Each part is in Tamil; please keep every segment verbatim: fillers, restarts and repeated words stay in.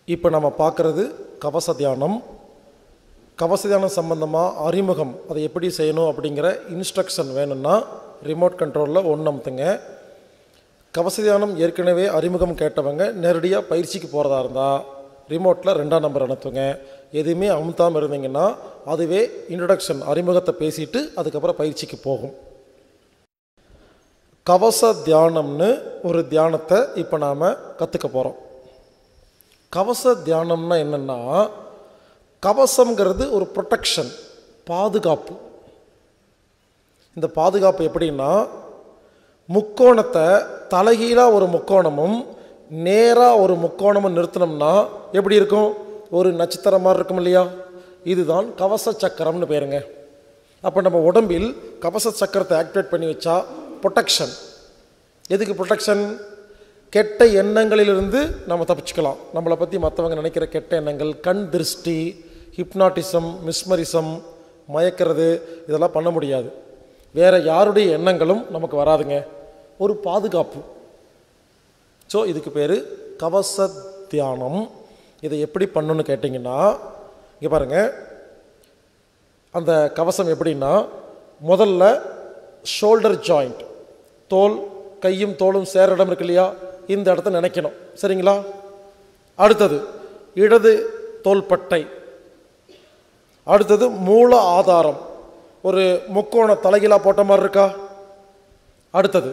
இப்போ நம்ம பார்க்குறது கவச தியானம். கவச தியானம் சம்பந்தமாக அறிமுகம், அதை எப்படி செய்யணும் அப்படிங்கிற இன்ஸ்ட்ரக்ஷன் வேணும்னா ரிமோட் கண்ட்ரோலில் ஒன்று அமுத்துங்க. கவச தியானம் ஏற்கனவே அறிமுகம் கேட்டவங்க நேரடியாக பயிற்சிக்கு போகிறதா இருந்தால் ரிமோட்டில் ரெண்டாம் நம்பர் அனுப்புங்க. எதுவுமே அமுத்தாமல் இருந்தீங்கன்னா அதுவே இன்ட்ரடக்ஷன் அறிமுகத்தை பேசிட்டு அதுக்கப்புறம் பயிற்சிக்கு போகும். கவச தியானம்னு ஒரு தியானத்தை இப்போ நாம் கற்றுக்க போகிறோம். கவச தியானம்னா என்னென்னா, கவசங்கிறது ஒரு ப்ரொடெக்ஷன், பாதுகாப்பு. இந்த பாதுகாப்பு எப்படின்னா, முக்கோணத்தை தலைகீழாக ஒரு முக்கோணமும் நேராக ஒரு முக்கோணமும் நிறுத்தினோம்னா எப்படி இருக்கும்? ஒரு நட்சத்திரம் மாதிரி இருக்கும் இல்லையா? இதுதான் கவச சக்கரம்னு பேருங்க. அப்போ நம்ம உடம்பில் கவச சக்கரத்தை ஆக்டிவேட் பண்ணி வச்சா ப்ரொடெக்ஷன். எதுக்கு ப்ரொடெக்ஷன்? கெட்ட எண்ணங்களிலிருந்து நம்ம தப்பிச்சுக்கலாம். நம்மளை பற்றி மற்றவங்க நினைக்கிற கெட்ட எண்ணங்கள், கண் திருஷ்டி, ஹிப்னாட்டிசம், மிஸ்மரிசம், மயக்கிறது, இதெல்லாம் பண்ண முடியாது. வேறு யாருடைய எண்ணங்களும் நமக்கு வராதுங்க. ஒரு பாதுகாப்பு. ஸோ இதுக்கு பேர் கவச தியானம். இதை எப்படி பண்ணணுன்னு கேட்டிங்கன்னா, இங்கே பாருங்கள், அந்த கவசம் எப்படின்னா, முதல்ல ஷோல்டர் ஜாயிண்ட், தோல், கையும் தோளும் சேர இடம் இருக்கு இல்லையா, இந்த இடத்த நினைக்கணும். சரிங்களா? அடுத்தது இடது தோள்பட்டை. அடுத்தது மூல ஆதாரம், ஒரு முக்கோண தலைகீழாக போட்ட மாதிரி இருக்கா? அடுத்தது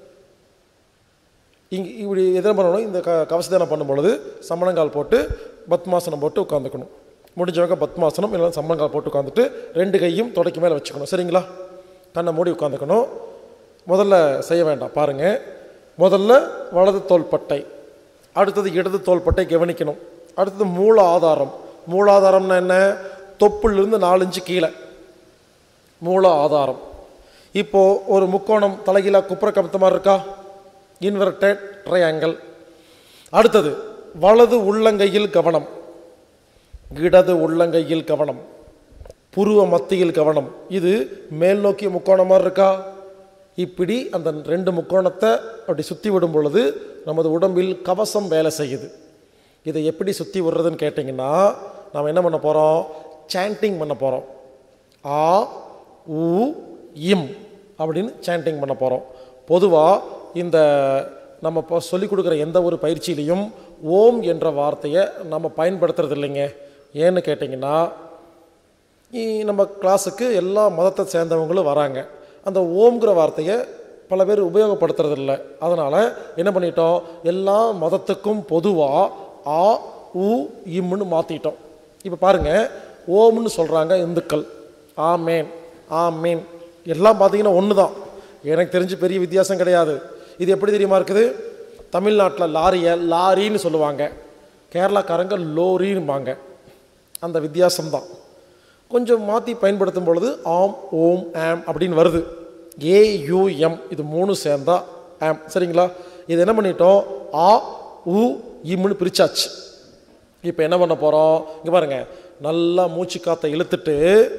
இங்கே இப்படி எதிர பண்ணணும். இந்த க கவசத்தியானம் பண்ணும்பொழுது சமணங்கால் போட்டு பத்மாசனம் போட்டு உட்காந்துக்கணும். முடிஞ்சவங்க பத்மாசனம் இல்லைன்னா சமணங்கால் போட்டு உட்காந்துட்டு ரெண்டு கையும் தொடக்கி மேலே வச்சுக்கணும். சரிங்களா? கண்ணை மூடி உட்காந்துக்கணும். முதல்ல செய்ய வேண்டாம், பாருங்கள். முதல்ல வலது தோள்பட்டை, அடுத்தது இடது தோள்பட்டை கவனிக்கணும். அடுத்தது மூல ஆதாரம். மூலாதாரம்னா என்ன? தொப்புளிலிருந்து நாலஞ்சு கீழே மூல ஆதாரம். இப்போது ஒரு முக்கோணம் தலைகீழாக குப்புற கமுத்த மாதிரி இருக்கா? Inverted triangle. அடுத்தது வலது உள்ளங்கையில் கவனம், இடது உள்ளங்கையில் கவனம், புருவ மத்தியில் கவனம். இது மேல் நோக்கிய முக்கோணம் மாதிரி இருக்கா? இப்படி அந்த ரெண்டு முக்கோணத்தை அப்படி சுற்றி விடும் பொழுது நமது உடம்பில் கவசம் வேலை செய்யுது. இதை எப்படி சுற்றி விடுறதுன்னு கேட்டிங்கன்னா, நாம் என்ன பண்ண போகிறோம்? சாண்டிங் பண்ண போகிறோம். ஆ உ இம் அப்படின்னு சாண்டிங் பண்ண போகிறோம். பொதுவாக இந்த நம்ம இப்போ சொல்லிக் கொடுக்குற எந்த ஒரு பயிற்சியிலையும் ஓம் என்ற வார்த்தையை நம்ம பயன்படுத்துறது இல்லைங்க. ஏன்னு கேட்டிங்கன்னா, நம்ம கிளாஸுக்கு எல்லா மதத்தை சேர்ந்தவங்களும் வராங்க. அந்த ஓம்ங்கிற வார்த்தையை பல பேர் உபயோகப்படுத்துறதில்லை. அதனால் என்ன பண்ணிட்டோம்? எல்லா மதத்துக்கும் பொதுவாக ஆ உ இம்னு மாற்றிட்டோம். இப்போ பாருங்கள், ஓம்னு சொல்கிறாங்க இந்துக்கள், ஆமேன் ஆமேன் எல்லாம் பார்த்தீங்கன்னா ஒன்று தான். எனக்கு தெரிஞ்சு பெரிய வித்தியாசம் கிடையாது. இது எப்படி தெரியுமா இருக்குது? தமிழ்நாட்டில் லாரியை லாரின்னு சொல்லுவாங்க, கேரளாக்காரங்க லோரின்பாங்க. அந்த வித்தியாசம்தான். கொஞ்சம் மாற்றி பயன்படுத்தும் பொழுது ஆம் ஓம் ஆம் அப்படின்னு வருது. ஏயுஎம் இது மூணு சேர்ந்தா ஆம். சரிங்களா? இது என்ன பண்ணிட்டோம்? ஆ உ இம்னு பிரிச்சாச்சு. இப்போ என்ன பண்ண போகிறோம்? இங்கே பாருங்கள், நல்லா மூச்சு காற்றை இழுத்துட்டு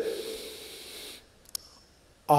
ஆ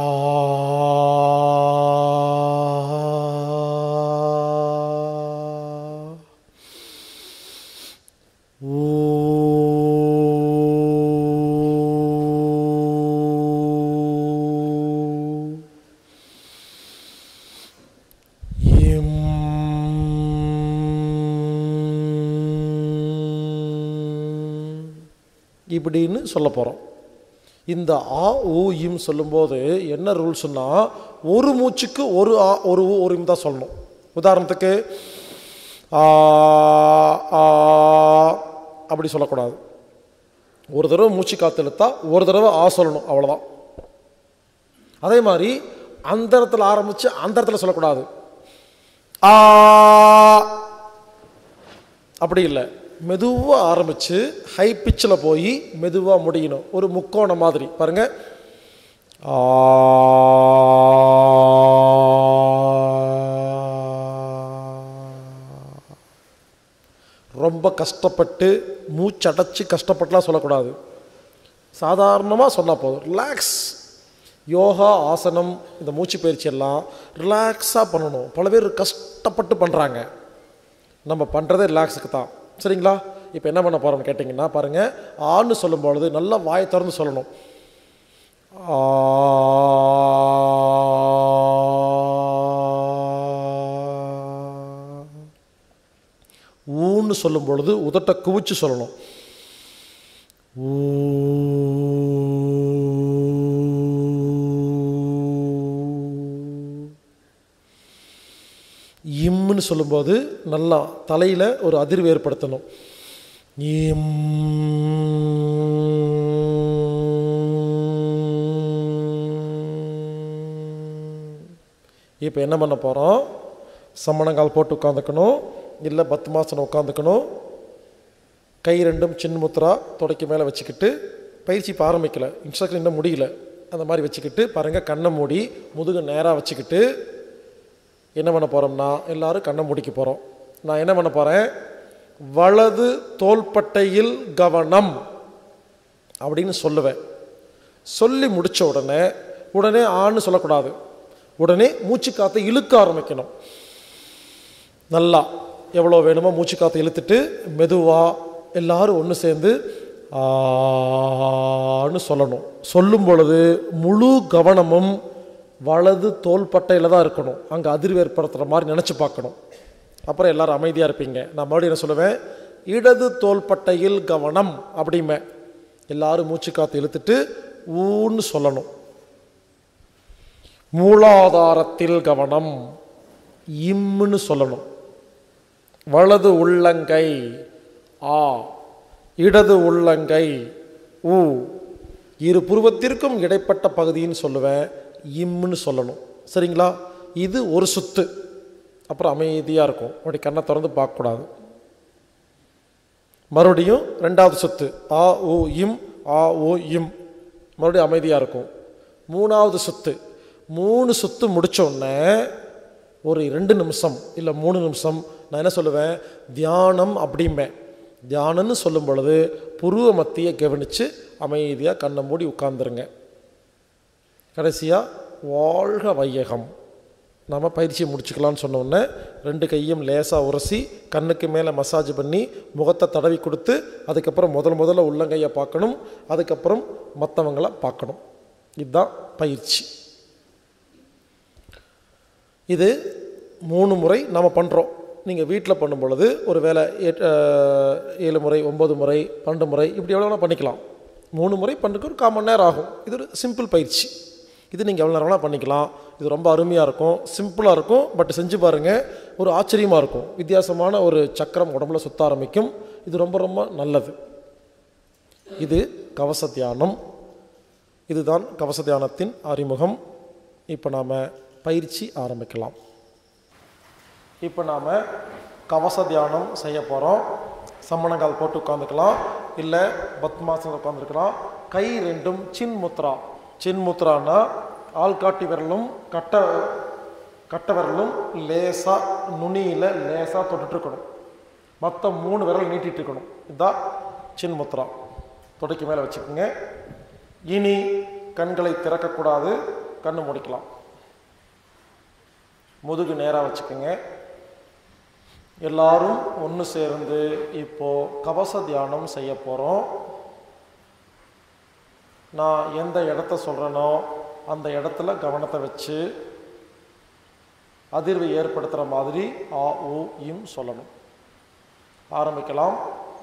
இப்படின்னு சொல்ல போகிறோம். இந்த ஆ ஊ இம் சொல்லும்போது என்ன ரூல்ஸ்னா, ஒரு மூச்சுக்கு ஒரு ஆ ஒரு ஊ ஒரு இம் தான் சொல்லணும். உதாரணத்துக்கு ஆ ஆ அப்படி சொல்லக்கூடாது. ஒரு தடவை மூச்சு காற்று இழுத்தா ஒரு தடவை ஆ சொல்லணும், அவ்வளோதான். அதே மாதிரி அந்த இடத்துல ஆரம்பித்து அந்த இடத்துல சொல்லக்கூடாது. ஆ அப்படி இல்லை, மெதுவாக ஆரம்பித்து ஹை பிச்சில் போய் மெதுவாக முடியணும். ஒரு முக்கோணம் மாதிரி பாருங்கள். ஆ ரொம்ப கஷ்டப்பட்டு மூச்சடைச்சி கஷ்டப்பட்டுலாம் சொல்லக்கூடாது. சாதாரணமாக சொன்னால் போதும். ரிலாக்ஸ். யோகா ஆசனம் இந்த மூச்சு பயிற்சி எல்லாம் ரிலாக்ஸாக பண்ணணும். பல பேர் கஷ்டப்பட்டு பண்ணுறாங்க. நம்ம பண்ணுறதே ரிலாக்ஸுக்கு தான். சரிங்களா? இப்போ என்ன பண்ண போகிறோம்னு கேட்டிங்கன்னா பாருங்கள், ஆன்னு சொல்லும்பொழுது நல்லா வாயை திறந்து சொல்லணும். ஆ ஊன்னு சொல்லும் பொழுது உதட்டை குவிச்சு சொல்லணும். ஊ இம்முன்னு சொல்லும்போது நல்லா தலையில் ஒரு அதிர்வு ஏற்படுத்தணும். இம். இப்போ என்ன பண்ண போகிறோம், சம்மணங்கால் போட்டு உட்காந்துக்கணும், இல்லை பத்மாசனம் உட்காந்துக்கணும். கை ரெண்டும் சின்ன முத்ரா தொடைக்கு மேலே வச்சுக்கிட்டு, பயிற்சி இப்போ ஆரம்பிக்கலை, இன்ஸ்ட்ரக்ஷன் இன்னும் முடியல, அந்த மாதிரி வச்சுக்கிட்டு பாருங்கள், கண்ணை மூடி முதுகு நேராக வச்சுக்கிட்டு என்ன பண்ண போகிறோம்னா எல்லோரும் கண்ணை மூடிக்க போகிறோம். நான் என்ன பண்ண போகிறேன், வலது தோள்பட்டையில் கவனம் அப்படின்னு சொல்லுவேன். சொல்லி முடித்த உடனே உடனே ஆன்னு சொல்லக்கூடாது, உடனே மூச்சு காற்றை இழுக்க ஆரம்பிக்கணும். நல்லா எவ்வளோ வேணுமோ மூச்சு காற்றை இழுத்துட்டு மெதுவாக எல்லோரும் ஒன்று சேர்ந்து ஆன்னு சொல்லணும். சொல்லும் பொழுது முழு கவனமும் வலது தோள்பட்டையில் தான் இருக்கணும். அங்கே அதிர்வு ஏற்படுத்துகிற மாதிரி நினச்சி பார்க்கணும். அப்புறம் எல்லோரும் அமைதியாக இருப்பீங்க. நான் மறுபடியும் என்ன சொல்லுவேன், இடது தோள்பட்டையில் கவனம் அப்படிமே. எல்லோரும் மூச்சு காற்று இழுத்துட்டு ஊன்னு சொல்லணும். மூலாதாரத்தில் கவனம் இம்முன்னு சொல்லணும். வலது உள்ளங்கை ஆ, இடது உள்ளங்கை ஊ. இரு புருவத்திற்கும் இடைப்பட்ட பகுதின்னு சொல்லுவேன், இம்முன்னு சொல்லணும். சரிங்களா? இது ஒரு சுத்து. அப்புறம் அமைதியாக இருக்கும். அப்படி கண்ணை திறந்து பார்க்கக்கூடாது. மறுபடியும் ரெண்டாவது சுத்து ஆ ஓ இம், ஆ ஓ இம். மறுபடியும் அமைதியாக இருக்கும். மூணாவது சுத்து. மூணு சுத்து முடித்தோடனே ஒரு ரெண்டு நிமிஷம் இல்லை மூணு நிமிஷம் நான் என்ன சொல்லுவேன், தியானம் அப்படிம்பேன். தியானம்னு சொல்லும் பொழுது புருவ மத்தியை கவனித்து அமைதியாக கண்ணை மூடி உட்கார்ந்துருங்க. கடைசியாக வாழ்க வையகம். நம்ம பயிற்சியை முடிச்சுக்கலான்னு சொன்னோடனே ரெண்டு கையும் லேசாக உரசி கண்ணுக்கு மேலே மசாஜ் பண்ணி முகத்தை தடவி கொடுத்து அதுக்கப்புறம் முதல் முதல்ல உள்ளங்கையை பார்க்கணும், அதுக்கப்புறம் மற்றவங்களை பார்க்கணும். இதுதான் பயிற்சி. இது மூணு முறை நாம் பண்ணுறோம். நீங்கள் வீட்டில் பண்ணும் பொழுது ஒரு வேளை ஏழு முறை ஒம்பது முறை பன்னெண்டு முறை இப்படி எவ்வளோ வேணால் பண்ணிக்கலாம். மூணு முறை பண்ணுறதுக்கு ஒரு கால் மணி நேரம் ஆகும். இது ஒரு சிம்பிள் பயிற்சி. இது நீங்கள் எவ்வளோ நேரம் வேணால் பண்ணிக்கலாம். இது ரொம்ப அருமையாக இருக்கும், சிம்பிளாக இருக்கும். பட் செஞ்சு பாருங்கள், ஒரு ஆச்சரியமாக இருக்கும். வித்தியாசமான ஒரு சக்கரம் உடம்புல சுற்ற ஆரம்பிக்கும். இது ரொம்ப ரொம்ப நல்லது. இது கவச தியானம். இதுதான் கவச தியானத்தின் அறிமுகம். இப்போ நாம் பயிற்சி ஆரம்பிக்கலாம். இப்போ நாம் கவச தியானம் செய்ய போகிறோம். சம்மணங்கால் போட்டு உட்காந்துக்கலாம், இல்லை பத்மாசனம் உட்காந்துருக்கலாம். கை ரெண்டும் சின் முத்ரா. சின் முத்ரான்னா ஆள்காட்டி விரலும் கட்ட கட்ட விரலும் லேசாக நுனியில் லேசாக தொட்டுட்ருக்கணும். மற்ற மூணு விரல் நீட்டிகிட்டு இருக்கணும். இதுதான் சின் முத்ரா. தொடைக்கு மேலே வச்சுக்கோங்க. இனி கண்களை திறக்கக்கூடாது, கண்ணு முடிக்கலாம். முதுகு நேராக வச்சுக்கோங்க. எல்லாரும் ஒன்று சேர்ந்து இப்போது கவச தியானம் செய்ய போகிறோம். நான் எந்த இடத்த சொல்கிறேனோ அந்த இடத்துல கவனத்தை வச்சு அதிர்வு ஏற்படுத்துகிற மாதிரி ஆ ஊ இம் சொல்லணும். ஆரம்பிக்கலாம்.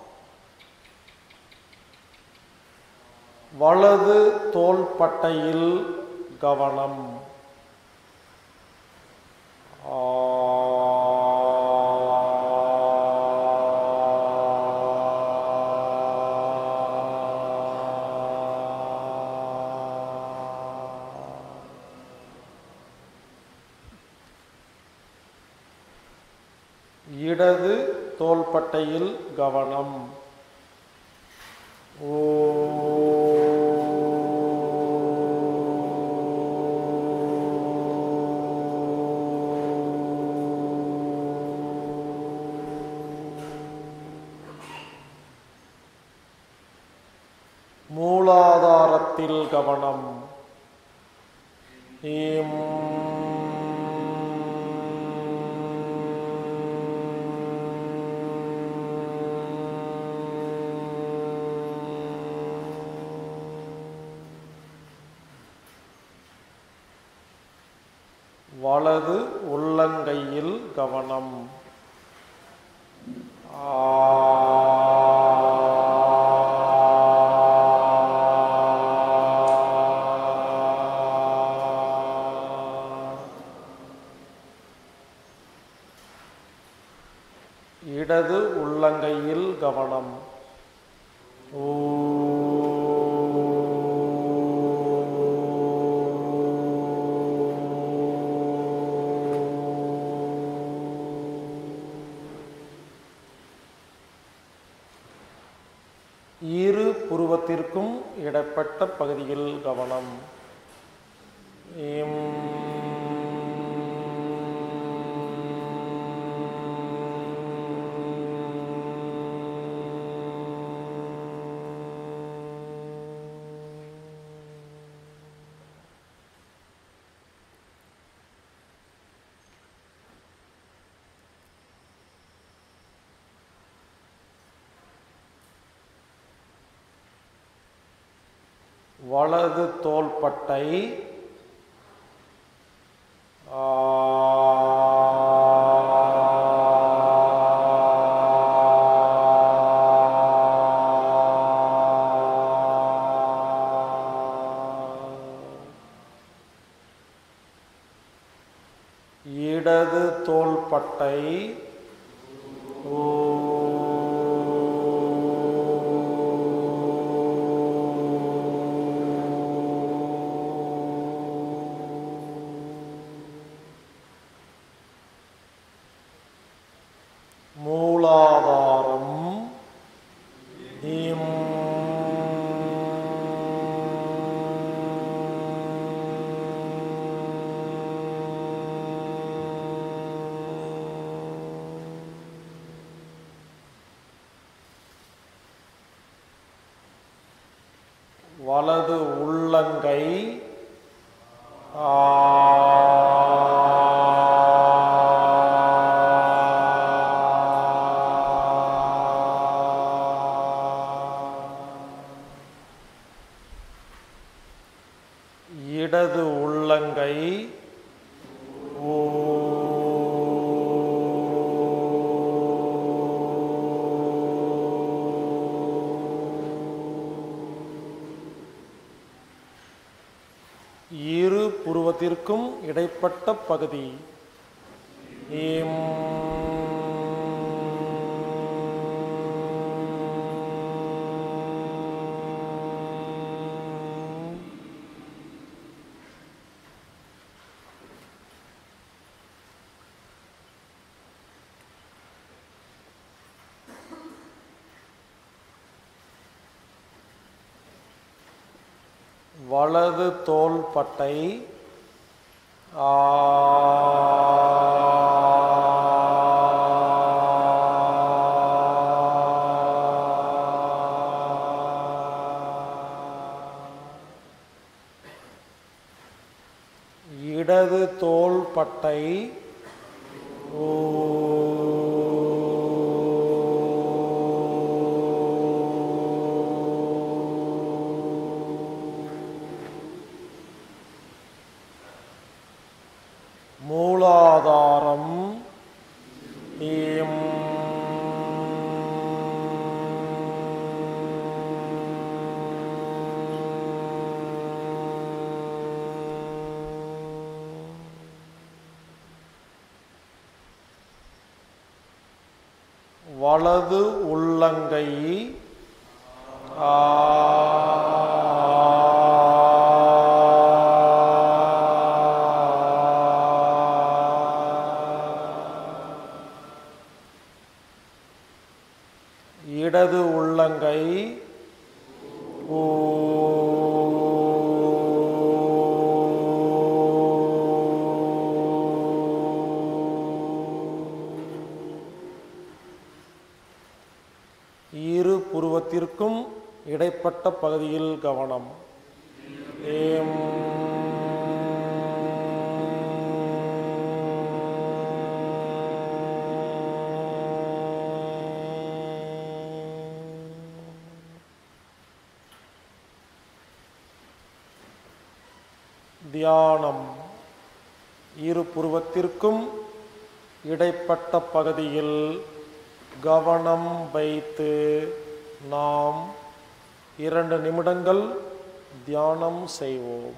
வலது தோள்பட்டையில் கவனம். ஆ இடது தோள்பட்டையில் கவனம். ஓ மூலாதாரத்தில் கவனம். ஈம் வலது உள்ளங்கையில் கவனம். ஆ இடது உள்ளங்கையில் கவனம். ஓ இரு புருவத்திற்கும் இடைப்பட்ட பகுதியில் கவனம். இம் வலது தோள்பட்டை. ஆ இடது தோள்பட்டை. ஓ மூலாதாரம். இம் வலது உள்ளங்கை. ஆ இடது உள்ளங்கை. ஓ இரு புருவத்திற்கும் இடைப்பட்ட பகுதி. இம் வலது தோள்பட்டை. ஆ இடது தோள்பட்டை. ஓ மூலாதாரம். இம் வலது உள்ளங்கை. ஆ இடது உள்ளங்கை. ஓ இரு புருவத்திற்கும் இடைப்பட்ட பகுதியில் கவனம். ஏம் தியானம். இரு புருவத்திற்கும் இடைப்பட்ட பகுதியில் கவனம் வைத்து நாம் இரண்டு நிமிடங்கள் தியானம் செய்வோம்.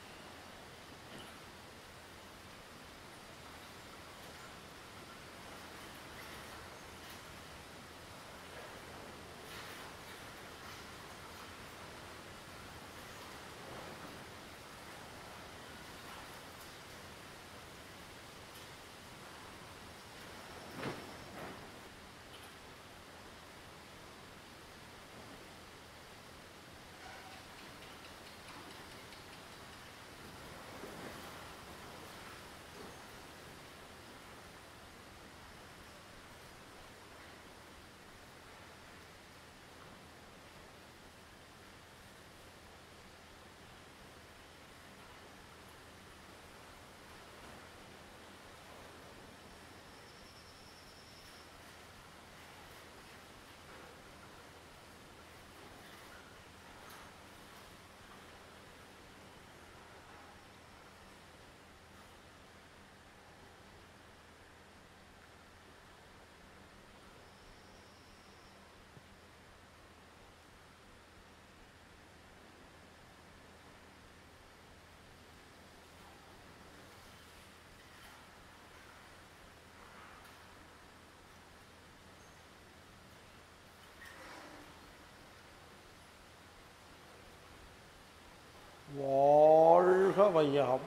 வாழ்க வையகம்.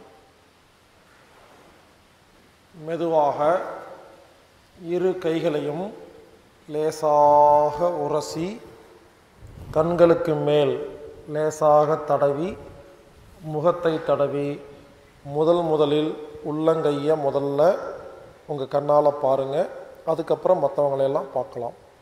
மெதுவாக இரு கைகளையும் லேசாக உரசி கண்களுக்கு மேல் லேசாக தடவி முகத்தை தடவி முதல் முதலில் உள்ளங்கையை முதல்ல உங்கள் கண்ணால் பாருங்கள். அதுக்கப்புறம் மற்றவங்களையெல்லாம் பார்க்கலாம்.